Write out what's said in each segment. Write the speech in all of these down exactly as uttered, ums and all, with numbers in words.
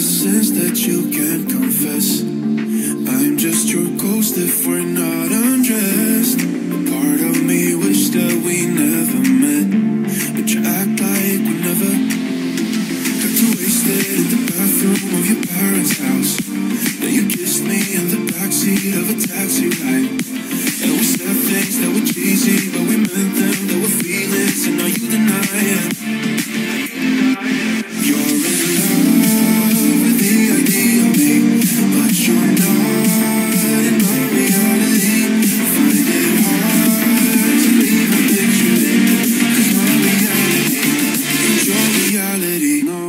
the sins that you can't confess. I'm just your ghost if we're not undressed. A part of me wish that we never met, but you act like we never. Got too wasted in the bathroom of your parents' house. Then you kissed me in the backseat of a taxi ride. And we said things that were cheesy, but we meant them. There were feelings, and now you deny it. You're in love with the idea of me, but you're not in my reality. I find it hard to even picture it, 'cause my reality is your reality, no.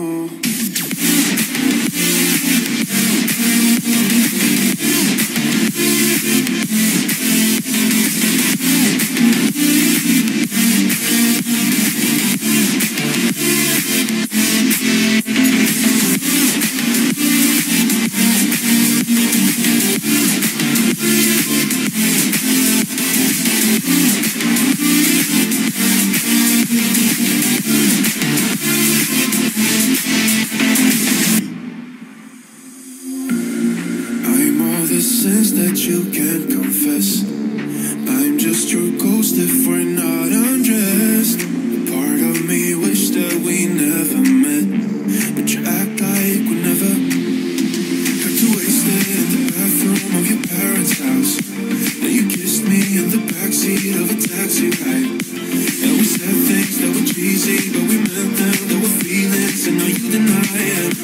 Sins that you can't confess. I'm just your ghost if we're not undressed. A part of me wish that we never met, but you act like we never. Got too wasted in the bathroom of your parents' house. Then you kissed me in the backseat of a taxi ride. And we said things that were cheesy, but we meant them. There were feelings, and now you deny it.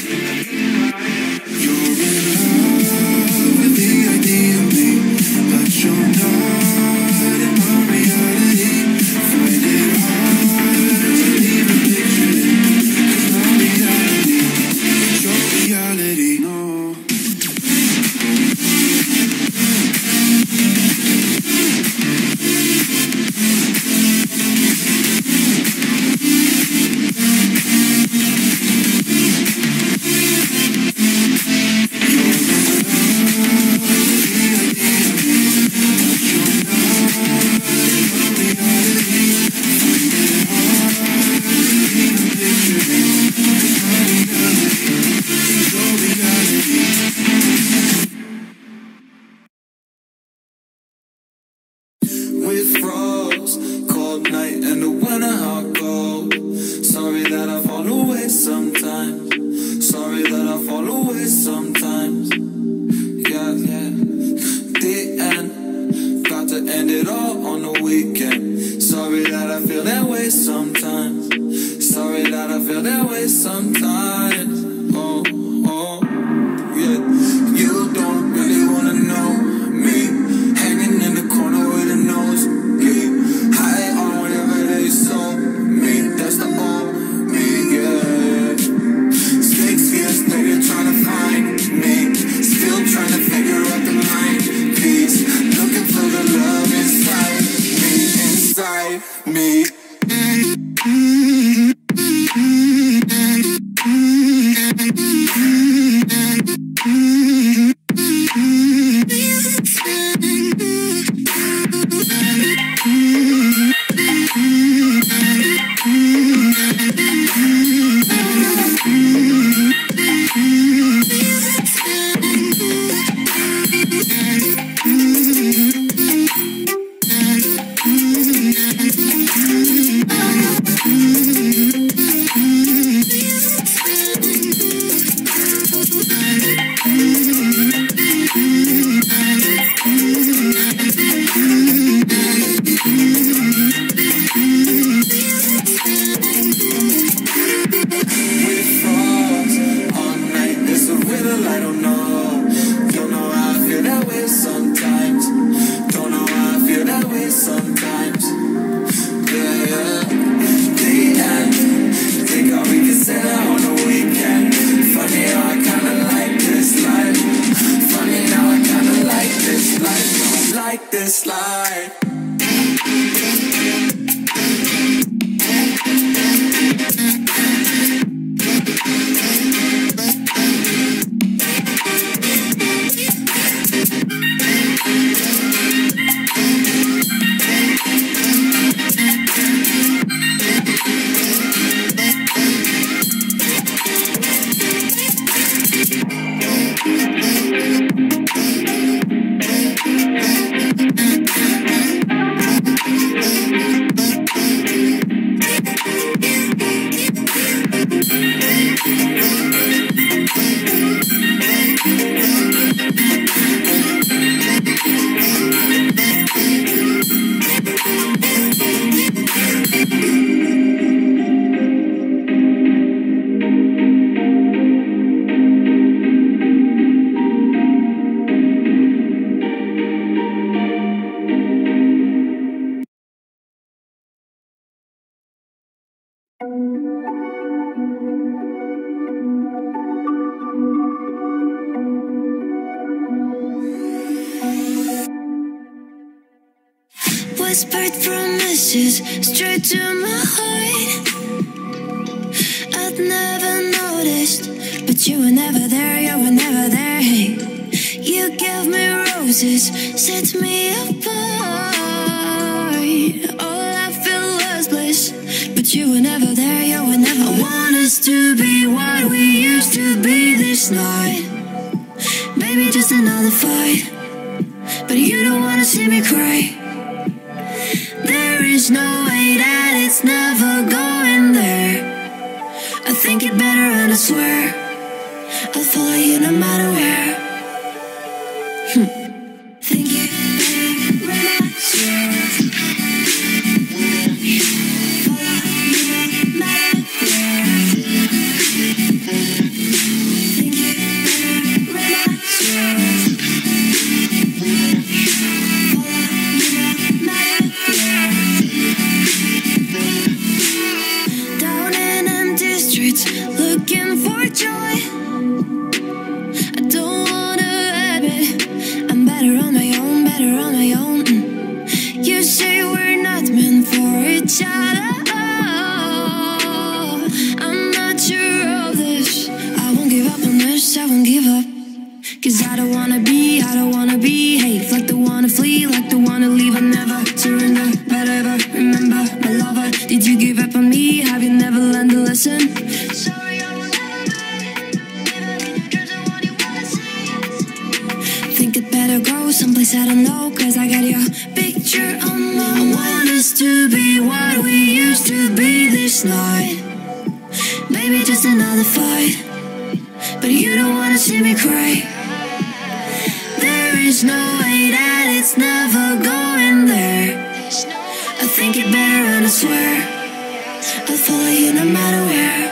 You're in love with the idea of me, but you're not in my reality. Find it hard to even picture it, 'cause my reality is your reality, no. We froze, cold night and the winter hot cold. Sorry that I fall away sometimes. Sorry that I fall away sometimes. Yeah, yeah. The end, got to end it all on the weekend. Sorry that I feel that way sometimes. Sorry that I feel that way sometimes. Oh, oh, yeah. You don't really wanna know me, hanging in the corner with a nose bleed, high on whatever they sold me. That's the old me, yeah. Six years later, trying to find me, still trying to figure out the mind piece, looking for the love inside me, inside me. Mm-hmm. Whispered promises straight to my heart. I'd never noticed, but you were never there, you were never there. Hey, you gave me roses, set me apart. All I feel was bliss, but you were never there, you were never. I want us to be what we used to be this night. Maybe just another fight, but you don't wanna see me cry. There is no way that it's never going there. I think it better and I swear I'll follow you no matter where. hm. Think you better and I swear follow you no matter where. Think you better and I swear looking for joy. I don't wanna admit I'm better on my own, better on my own. You say we're not meant for each other. I'm not sure of this. I won't give up on this, I won't give up. Cause I don't wanna be, I don't wanna behave like the one to flee, like the one to leave. I never surrender, but ever remember my lover. Did you give up on me? Have you never learned a lesson? Sorry, I will never wait. Even in your dreams, I want you wanna see. Think it better go someplace I don't know, cause I got your picture on my mind. I want us to be what we used to be this night. Maybe just another fight, but you don't wanna see me cry. There is no way that it's never going there. I think it better and I swear I'll follow you no matter where.